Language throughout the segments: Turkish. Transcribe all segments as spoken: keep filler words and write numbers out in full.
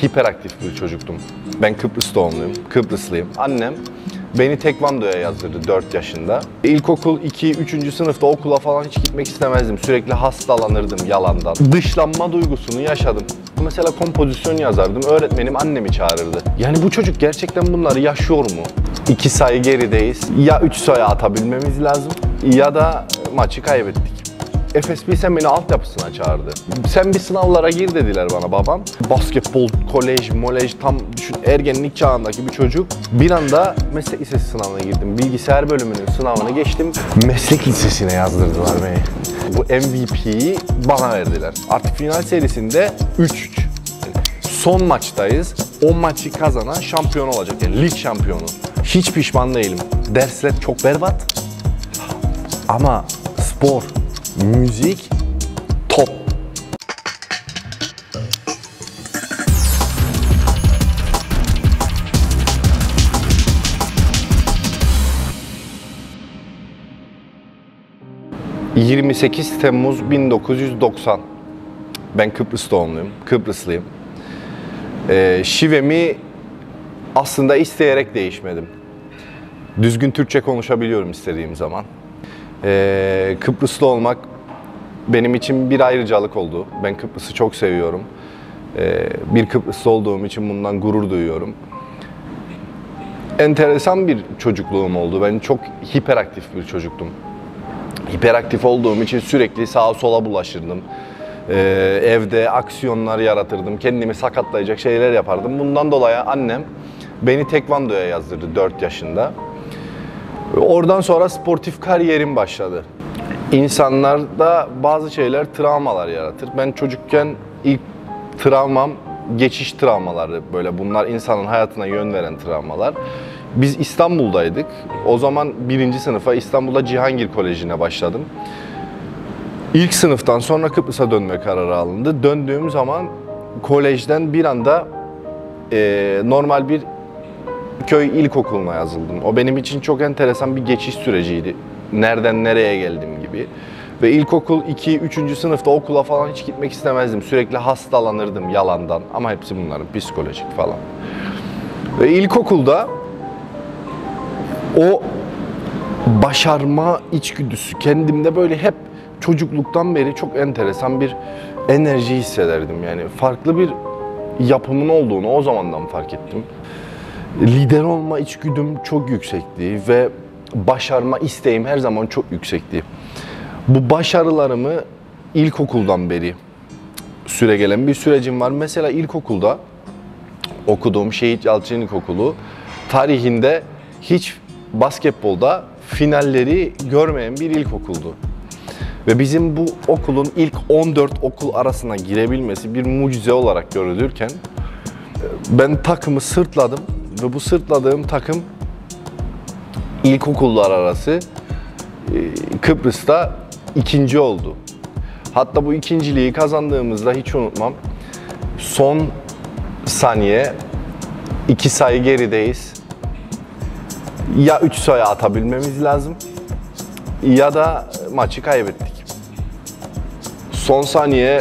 hiperaktif bir çocuktum. Ben Kıbrıs doğumluyum, Kıbrıslıyım. Annem beni tekvandoya yazdırdı dört yaşında. İlkokul iki üçüncü sınıfta okula falan hiç gitmek istemezdim. Sürekli hastalanırdım yalandan. Dışlanma duygusunu yaşadım. Mesela kompozisyon yazardım, öğretmenim annemi çağırırdı. Yani bu çocuk gerçekten bunları yaşıyor mu? İki sayı gerideyiz. Ya üç sayı atabilmemiz lazım ya da maçı kaybettik. Efes Pilsen beni altyapısına çağırdı. Sen bir sınavlara gir dediler bana babam. Basketbol, kolej, molej, tam düşün ergenlik çağındaki bir çocuk. Bir anda meslek lisesi sınavına girdim. Bilgisayar bölümünün sınavını geçtim. Meslek lisesine yazdırdılar beni. Bu M V P'yi bana verdiler. Artık final serisinde üç üç. Son maçtayız. O maçı kazanan şampiyon olacak. Yani lig şampiyonu. Hiç pişman değilim. Dersler çok berbat. Ama spor, müzik top. yirmi sekiz Temmuz bin dokuz yüz doksan. Ben Kıbrıs doğumluyum, Kıbrıslıyım. Ee, şivemi aslında isteyerek değişmedim. Düzgün Türkçe konuşabiliyorum istediğim zaman. Ee, Kıbrıslı olmak benim için bir ayrıcalık oldu. Ben Kıbrıs'ı çok seviyorum. Ee, bir Kıbrıslı olduğum için bundan gurur duyuyorum. Enteresan bir çocukluğum oldu. Ben çok hiperaktif bir çocuktum. Hiperaktif olduğum için sürekli sağa sola bulaşırdım. Ee, evde aksiyonlar yaratırdım. Kendimi sakatlayacak şeyler yapardım. Bundan dolayı annem beni tekvandoya yazdırdı dört yaşında. Oradan sonra sportif kariyerim başladı. İnsanlarda bazı şeyler travmalar yaratır. Ben çocukken ilk travmam geçiş travmaları, böyle bunlar insanın hayatına yön veren travmalar. Biz İstanbul'daydık. O zaman birinci sınıfa İstanbul'da Cihangir Koleji'ne başladım. İlk sınıftan sonra Kıbrıs'a dönme kararı alındı. Döndüğüm zaman kolejden bir anda e, normal bir köy ilkokuluna yazıldım. O benim için çok enteresan bir geçiş süreciydi. Nereden nereye geldim gibi. Ve ilkokul iki üçüncü sınıfta okula falan hiç gitmek istemezdim. Sürekli hastalanırdım yalandan. Ama hepsi bunların psikolojik falan. Ve ilkokulda o başarma içgüdüsü kendimde böyle hep çocukluktan beri çok enteresan bir enerji hissederdim. Yani farklı bir yapımın olduğunu o zamandan fark ettim. Lider olma içgüdüm çok yüksekti ve başarma isteğim her zaman çok yüksekti. Bu başarılarımı ilkokuldan beri süregelen bir sürecim var. Mesela ilkokulda okuduğum Şehit Yalçın İlkokulu tarihinde hiç basketbolda finalleri görmeyen bir ilkokuldu. Ve bizim bu okulun ilk on dört okul arasına girebilmesi bir mucize olarak görülürken ben takımı sırtladım ve bu sırtladığım takım ilkokullar arası Kıbrıs'ta ikinci oldu. Hatta bu ikinciliği kazandığımızda hiç unutmam. Son saniye iki sayı gerideyiz. Ya üç sayı atabilmemiz lazım ya da maçı kaybettik. Son saniye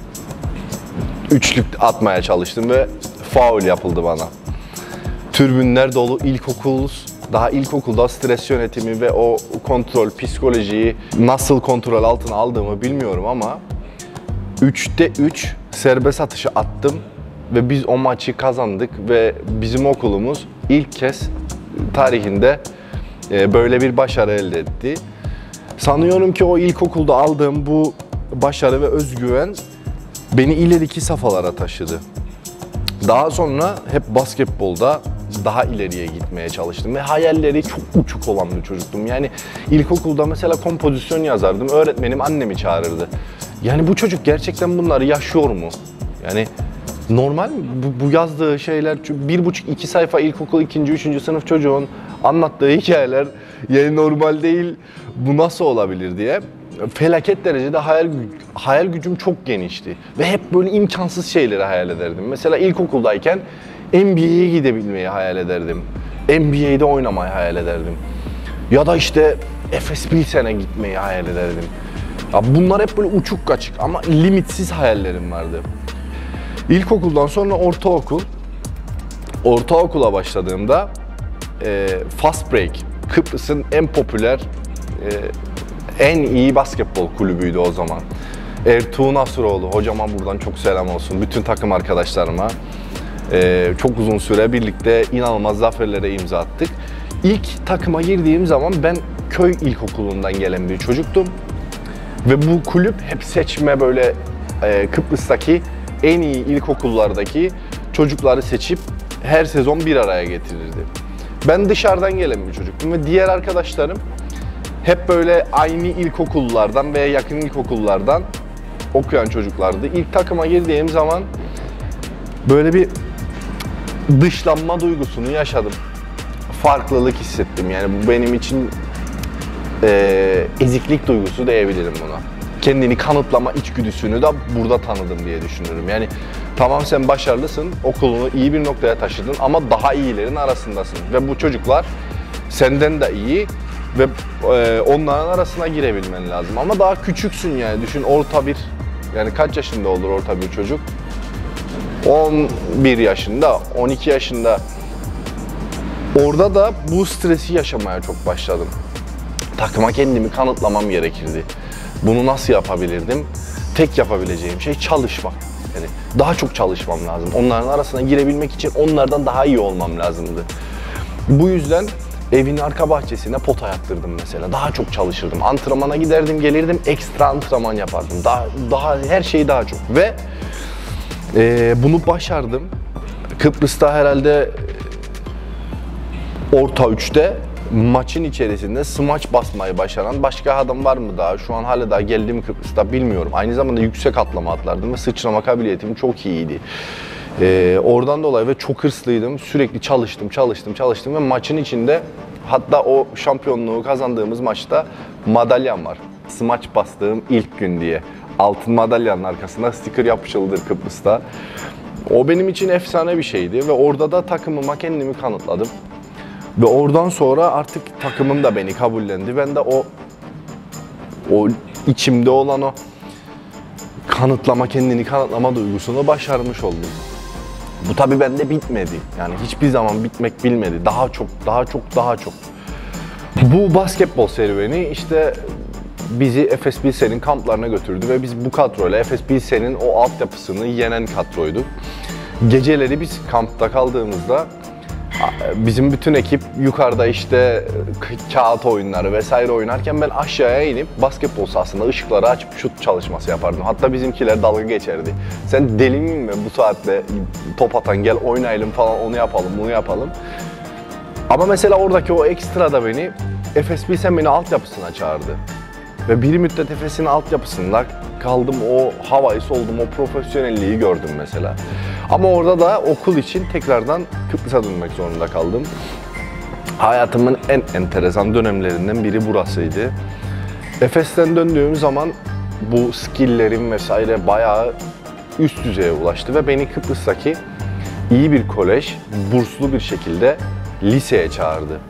üçlük atmaya çalıştım ve faul yapıldı bana. Tribünler dolu, ilkokuluz. Daha ilkokulda stres yönetimi ve o kontrol, psikolojiyi nasıl kontrol altına aldığımı bilmiyorum ama üçte üç serbest atışı attım ve biz o maçı kazandık ve bizim okulumuz ilk kez tarihinde böyle bir başarı elde etti. Sanıyorum ki o ilkokulda aldığım bu başarı ve özgüven beni ileriki safhalara taşıdı. Daha sonra hep basketbolda daha ileriye gitmeye çalıştım ve hayalleri çok uçuk olan bir çocuktum. Yani ilkokulda mesela kompozisyon yazardım, öğretmenim annemi çağırırdı. Yani bu çocuk gerçekten bunları yaşıyor mu? Yani normal mi? Bu, bu yazdığı şeyler, bir buçuk iki sayfa ilkokul ikinci, üçüncü sınıf çocuğun anlattığı hikayeler yani normal değil, bu nasıl olabilir diye. Felaket derecede hayal, hayal gücüm çok genişti ve hep böyle imkansız şeyleri hayal ederdim. Mesela ilkokuldayken N B A'ye gidebilmeyi hayal ederdim. N B A'de oynamayı hayal ederdim. Ya da işte Efes Pilsen'e gitmeyi hayal ederdim. Ya bunlar hep böyle uçuk kaçık ama limitsiz hayallerim vardı. İlkokuldan sonra ortaokul. Ortaokula başladığımda e, Fast Break, Kıbrıs'ın en popüler, e, en iyi basketbol kulübüydü o zaman. Ertuğ Nasuroğlu, hocama buradan çok selam olsun, bütün takım arkadaşlarıma. E, çok uzun süre birlikte inanılmaz zaferlere imza attık. İlk takıma girdiğim zaman ben köy ilkokulundan gelen bir çocuktum. Ve bu kulüp hep seçme böyle e, Kıbrıs'taki en iyi ilkokullardaki çocukları seçip her sezon bir araya getirirdi. Ben dışarıdan gelen bir çocuktum ve diğer arkadaşlarım hep böyle aynı ilkokullardan veya yakın ilkokullardan okuyan çocuklardı. İlk takıma girdiğim zaman böyle bir dışlanma duygusunu yaşadım. Farklılık hissettim, yani bu benim için e, eziklik duygusu diyebilirim buna. Kendini kanıtlama içgüdüsünü de burada tanıdım diye düşünüyorum. Yani tamam, sen başarılısın, okulunu iyi bir noktaya taşıdın ama daha iyilerin arasındasın. Ve bu çocuklar senden de iyi ve e, onların arasına girebilmen lazım. Ama daha küçüksün yani, düşün orta bir, yani kaç yaşında olur orta bir çocuk? on bir yaşında, on iki yaşında. Orada da bu stresi yaşamaya çok başladım. Takıma kendimi kanıtlamam gerekirdi. Bunu nasıl yapabilirdim? Tek yapabileceğim şey çalışmak. Yani daha çok çalışmam lazım. Onların arasına girebilmek için onlardan daha iyi olmam lazımdı. Bu yüzden evin arka bahçesine pota yaptırdım mesela. Daha çok çalışırdım. Antrenmana giderdim, gelirdim, ekstra antrenman yapardım. Daha, daha her şeyi daha çok. Ve e, bunu başardım. Kıbrıs'ta herhalde orta üçte maçın içerisinde smaç basmayı başaran başka adam var mı daha? Şu an hala daha geldiğim Kıbrıs'ta bilmiyorum. Aynı zamanda yüksek atlama atlardım ve sıçrama kabiliyetim çok iyiydi. Ee, oradan dolayı ve çok hırslıydım. Sürekli çalıştım, çalıştım, çalıştım ve maçın içinde, hatta o şampiyonluğu kazandığımız maçta madalyam var. Smaç bastığım ilk gün diye. Altın madalyanın arkasında sticker yapışılıdır Kıbrıs'ta. O benim için efsane bir şeydi ve orada da takımıma kendimi kanıtladım. Ve oradan sonra artık takımım da beni kabullendi. Ben de o o içimde olan o kanıtlama, kendini kanıtlama duygusunu başarmış oldum. Bu tabii bende bitmedi. Yani hiçbir zaman bitmek bilmedi. Daha çok, daha çok, daha çok. Bu basketbol serüveni işte bizi Efes Pilsen'in kamplarına götürdü ve biz bu kadroyla Efes Pilsen'in o altyapısını yenen kadroyduk. Geceleri biz kampta kaldığımızda bizim bütün ekip yukarıda işte kağıt oyunları vesaire oynarken ben aşağıya inip basketbol sahasında ışıkları açıp şut çalışması yapardım. Hatta bizimkiler dalga geçerdi. Sen deli mi bu saatte top atan, gel oynayalım falan, onu yapalım, bunu yapalım. Ama mesela oradaki o ekstra da beni, Efes Pilsen beni altyapısına çağırdı. Ve bir müddet Efes'in altyapısında kaldım, o havayı soldum, o profesyonelliği gördüm mesela. Ama orada da okul için tekrardan Kıbrıs'a dönmek zorunda kaldım. Hayatımın en enteresan dönemlerinden biri burasıydı. Efes'ten döndüğüm zaman bu skill'lerim vesaire bayağı üst düzeye ulaştı ve beni Kıbrıs'taki iyi bir kolej, burslu bir şekilde liseye çağırdı.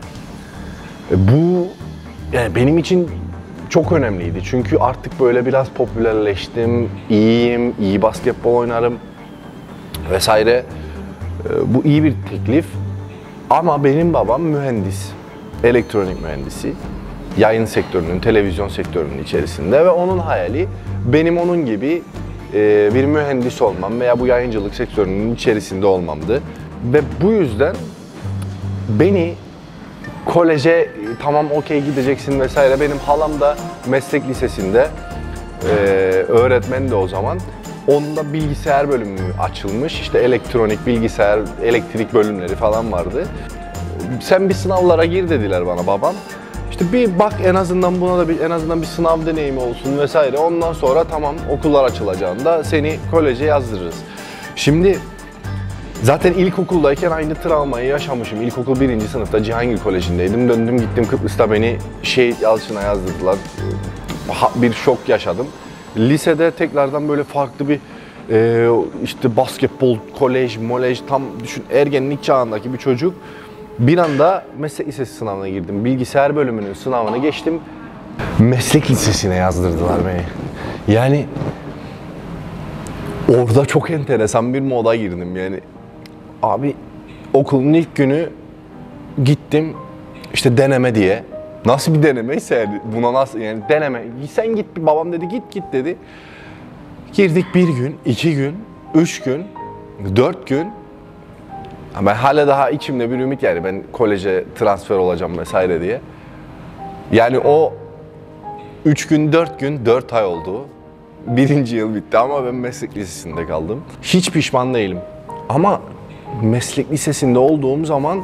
Bu yani benim için çok önemliydi çünkü artık böyle biraz popülerleştim, iyiyim, iyi basketbol oynarım vesaire. Bu iyi bir teklif ama benim babam mühendis, elektronik mühendisi, yayın sektörünün, televizyon sektörünün içerisinde ve onun hayali benim onun gibi bir mühendis olmam veya bu yayıncılık sektörünün içerisinde olmamdı. Ve bu yüzden beni koleje tamam okey gideceksin vesaire, benim halam da meslek lisesinde e, öğretmen de o zaman. Onda bilgisayar bölümü açılmış, işte elektronik, bilgisayar, elektrik bölümleri falan vardı. Sen bir sınavlara gir dediler bana babam. İşte bir bak, en azından buna da bir, en azından bir sınav deneyimi olsun vesaire. Ondan sonra tamam, okullar açılacağında seni koleje yazdırırız. Şimdi zaten ilkokuldayken aynı travmayı yaşamışım. İlkokul birinci sınıfta Cihangir Koleji'ndeydim. Döndüm gittim Kıbrıs'ta, beni Şehit Yalçın'a yazdırdılar. Bir şok yaşadım. Lisede tekrardan böyle farklı bir e, işte basketbol, kolej, molej, tam düşün ergenlik çağındaki bir çocuk. Bir anda meslek lisesi sınavına girdim. Bilgisayar bölümünün sınavını geçtim. Meslek lisesine yazdırdılar beni. Yani Orada çok enteresan bir moda girdim yani. Abi okulun ilk günü gittim işte deneme diye. Nasıl bir denemeyse yani buna nasıl yani deneme. Sen git, babam dedi git git dedi. Girdik bir gün, iki gün, üç gün, dört gün. Ben hala daha içimde bir ümit yani ben koleje transfer olacağım vesaire diye. Yani o üç gün, dört gün, dört ay oldu. Birinci yıl bitti ama ben meslek lisesinde kaldım. Hiç pişman değilim. Ama meslek lisesinde olduğum zaman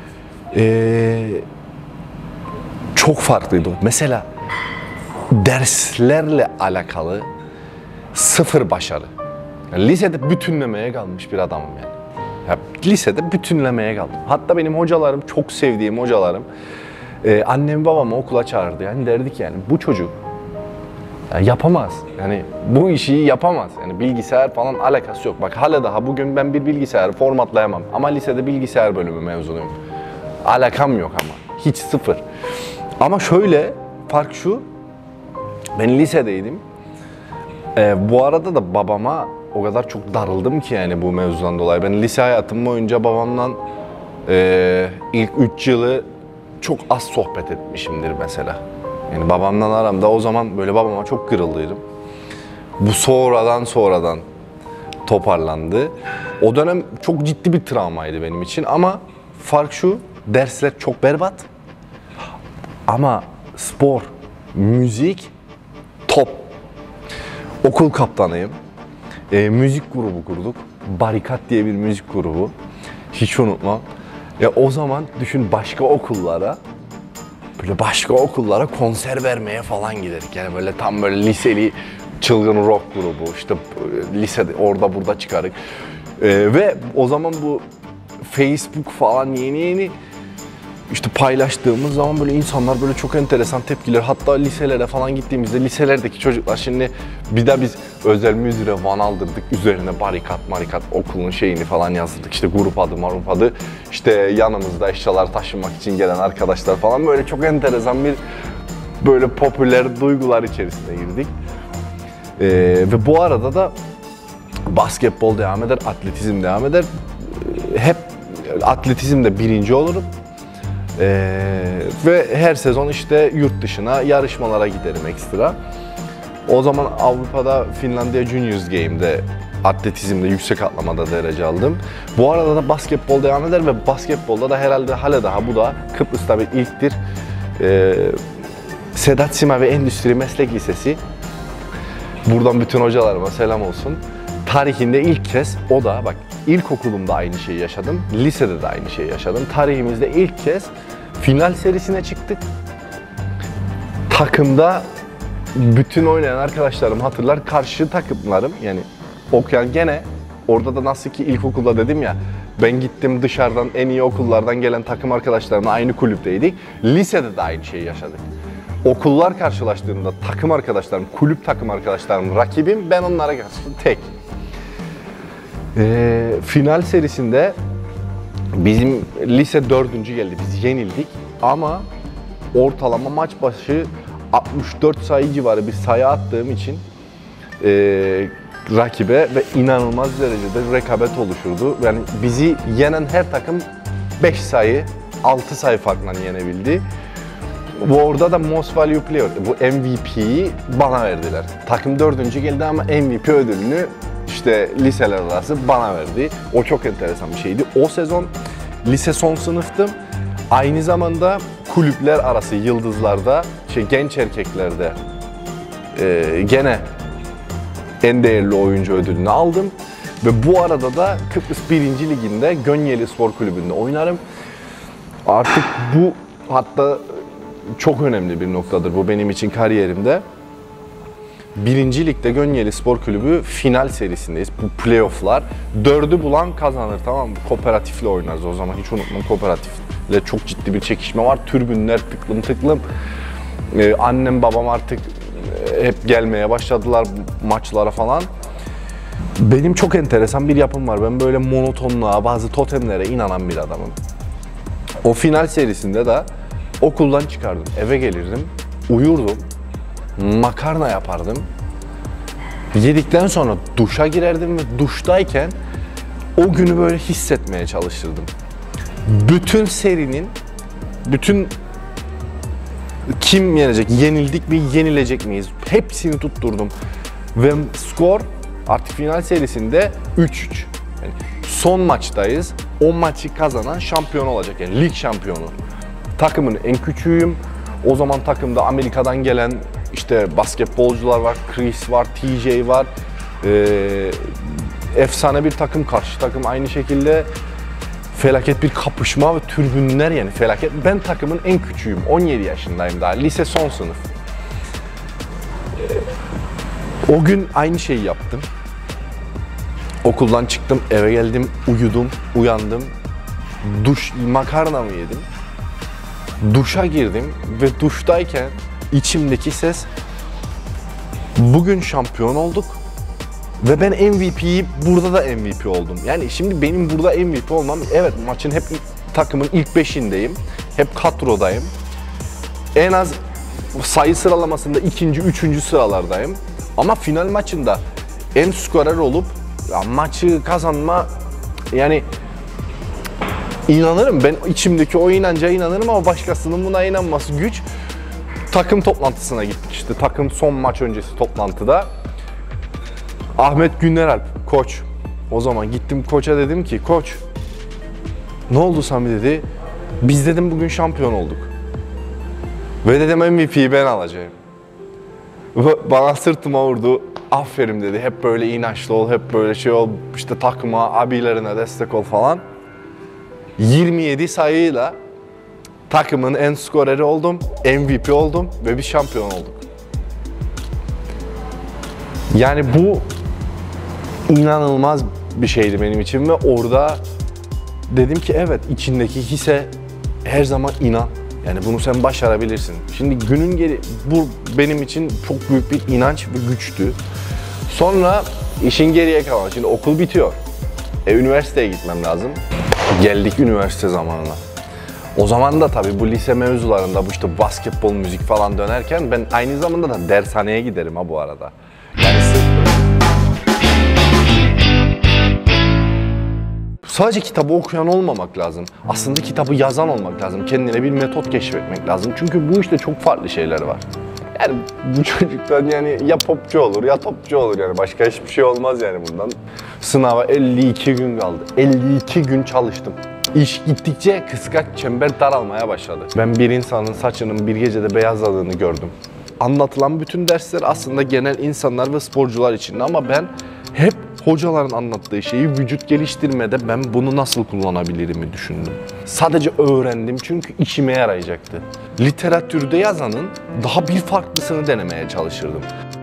ee, çok farklıydı. Mesela derslerle alakalı sıfır başarı. Yani lisede bütünlemeye kalmış bir adamım yani. Ya, lisede bütünlemeye kaldım. Hatta benim hocalarım, çok sevdiğim hocalarım, e, annem babamı okula çağırdı. Yani derdik yani bu çocuk yani yapamaz. Yani bu işi yapamaz. Yani bilgisayar falan alakası yok. Bak hala daha bugün ben bir bilgisayarı formatlayamam. Ama lisede bilgisayar bölümü mezunuyum. Alakam yok ama. Hiç sıfır. Ama şöyle fark şu. Ben lisedeydim. Ee, bu arada da babama o kadar çok darıldım ki yani bu mevzudan dolayı. Ben lise hayatım boyunca babamla e, ilk üç yılı çok az sohbet etmişimdir mesela. Yani babamla aramda o zaman böyle babama çok kırıldıydım. Bu sonradan sonradan toparlandı. O dönem çok ciddi bir travmaydı benim için ama fark şu, dersler çok berbat. Ama spor, müzik top. Okul kaptanıyım. E, müzik grubu kurduk. Barikat diye bir müzik grubu. Hiç unutmam. Ya o zaman düşün başka okullara, böyle başka okullara konser vermeye falan giderik. Yani böyle tam böyle liseli çılgın rock grubu. İşte lisede orada burada çıkarık. E, ve o zaman bu Facebook falan yeni yeni İşte paylaştığımız zaman böyle insanlar böyle çok enteresan tepkiler. Hatta liselere falan gittiğimizde liselerdeki çocuklar şimdi bir de biz özel müdüre van aldırdık. Üzerine barikat marikat okulun şeyini falan yazdırdık. İşte grup adı marup adı. İşte yanımızda eşyalar taşımak için gelen arkadaşlar falan böyle çok enteresan bir böyle popüler duygular içerisine girdik. Ee, ve bu arada da basketbol devam eder, atletizm devam eder. Hep atletizmde birinci olurum. Ee, ve her sezon işte yurt dışına yarışmalara giderim ekstra. O zaman Avrupa'da Finlandiya Juniors Game'de atletizmde yüksek atlamada derece aldım. Bu arada da basketbol devam eder ve basketbolda da herhalde hala daha bu da Kıbrıs'ta bir ilktir. Ee, Sedat Sima ve Endüstri Meslek Lisesi. Buradan bütün hocalarıma selam olsun. Tarihinde ilk kez o da bak ilkokulumda aynı şeyi yaşadım, lisede de aynı şeyi yaşadım. Tarihimizde ilk kez final serisine çıktık. Takımda bütün oynayan arkadaşlarım hatırlar, karşı takımlarım yani okuyan gene orada da nasıl ki ilkokulda dedim ya ben gittim dışarıdan en iyi okullardan gelen takım arkadaşlarımla aynı kulüpteydik. Lisede de aynı şeyi yaşadık. Okullar karşılaştığında takım arkadaşlarım, kulüp takım arkadaşlarım rakibim, ben onlara karşı tek. Ee, final serisinde bizim lise dördüncü geldi, biz yenildik ama ortalama maç başı altmış dört sayı civarı bir sayı attığım için e, rakibe ve inanılmaz derecede rekabet oluşurdu. Yani bizi yenen her takım beş sayı, altı sayı farkla yenebildi. Bu orada da Most Value Player, bu M V P'yi bana verdiler. Takım dördüncü geldi ama M V P ödülünü işte liseler arası bana verdi. O çok enteresan bir şeydi. O sezon lise son sınıftım. Aynı zamanda kulüpler arası yıldızlarda, şey, genç erkeklerde e, gene en değerli oyuncu ödülünü aldım. Ve bu arada da Kıbrıs birinci Ligi'nde Gönyeli Spor Kulübü'nde oynarım. Artık bu hatta çok önemli bir noktadır bu benim için kariyerimde. Birinci Lig'de Gönyeli Spor Kulübü final serisindeyiz. Bu playoff'lar. Dördü bulan kazanır, tamam mı? Kooperatifle oynarız o zaman. Hiç unutmam, kooperatifle çok ciddi bir çekişme var. Türbünler tıklım tıklım. Ee, annem babam artık hep gelmeye başladılar maçlara falan. Benim çok enteresan bir yapım var. Ben böyle monotonluğa, bazı totemlere inanan bir adamım. O final serisinde de okuldan çıkardım, eve gelirdim, uyurdum, makarna yapardım. Yedikten sonra duşa girerdim ve duştayken o günü böyle hissetmeye çalışırdım. Bütün serinin, bütün kim yenecek, yenildik mi, yenilecek miyiz? Hepsini tutturdum. Ve skor artık final serisinde üç üç. Yani son maçtayız. O maçı kazanan şampiyon olacak. Yani lig şampiyonu. Takımın en küçüğüyüm. O zaman takımda Amerika'dan gelen işte basketbolcular var, Chris var, T J var. Ee, efsane bir takım, karşı takım aynı şekilde. Felaket bir kapışma ve tribünler, yani felaket. Ben takımın en küçüğüyüm. on yedi yaşındayım daha. Lise son sınıf. O gün aynı şeyi yaptım. Okuldan çıktım, eve geldim, uyudum, uyandım. Duş, makarna mı yedim? Duşa girdim ve duştayken içimdeki ses, bugün şampiyon olduk ve ben M V P'yi burada da M V P oldum. Yani şimdi benim burada M V P olmam, evet maçın hep takımın ilk beşindeyim, hep kadrodayım. En az sayı sıralamasında ikinci, üçüncü sıralardayım. Ama final maçında en skorer olup ya maçı kazanma, yani inanırım, ben içimdeki o inanca inanırım ama başkasının buna inanması güç. Takım toplantısına gittik işte, takım son maç öncesi toplantıda. Ahmet Günleralp, koç. O zaman gittim koça, dedim ki koç, ne oldu Sami dedi. Biz dedim bugün şampiyon olduk. Ve dedim M V P'yi ben alacağım. Bana sırtıma vurdu. Aferin dedi. Hep böyle inançlı ol, hep böyle şey ol, işte takıma, abilerine destek ol falan. yirmi yedi sayıyla takımın en skoreri oldum, M V P oldum ve bir şampiyon olduk. Yani bu inanılmaz bir şeydi benim için ve orada dedim ki evet, içindeki hisse her zaman inan. Yani bunu sen başarabilirsin. Şimdi günün geri, bu benim için çok büyük bir inanç ve güçtü. Sonra işin geriye kalan, şimdi okul bitiyor. E, üniversiteye gitmem lazım. Geldik üniversite zamanına. O zaman da tabii bu lise mevzularında bu işte basketbol, müzik falan dönerken ben aynı zamanda da dershaneye giderim ha bu arada. Yani sırf sadece kitabı okuyan olmamak lazım. Aslında kitabı yazan olmak lazım. Kendine bir metot keşfetmek lazım. Çünkü bu işte çok farklı şeyler var. Yani bu çocuktan yani ya popçu olur ya topçu olur, yani başka hiçbir şey olmaz yani bundan. Sınava elli iki gün kaldı. elli iki gün çalıştım. İş gittikçe kıskaç çember daralmaya başladı. Ben bir insanın saçının bir gecede beyazladığını gördüm. Anlatılan bütün dersler aslında genel insanlar ve sporcular için, ama ben hep hocaların anlattığı şeyi vücut geliştirmede ben bunu nasıl kullanabilirim'i düşündüm. Sadece öğrendim çünkü işime yarayacaktı. Literatürde yazanın daha bir farklısını denemeye çalışırdım.